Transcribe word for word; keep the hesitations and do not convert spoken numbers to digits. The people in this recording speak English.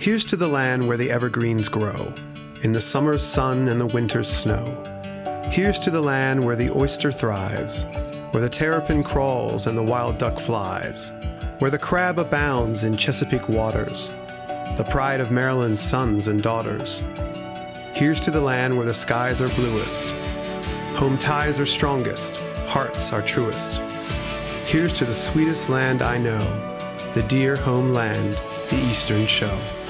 Here's to the land where the evergreens grow, in the summer's sun and the winter's snow. Here's to the land where the oyster thrives, where the terrapin crawls and the wild duck flies, where the crab abounds in Chesapeake waters, the pride of Maryland's sons and daughters. Here's to the land where the skies are bluest, home ties are strongest, hearts are truest. Here's to the sweetest land I know, the dear homeland, the Eastern Show.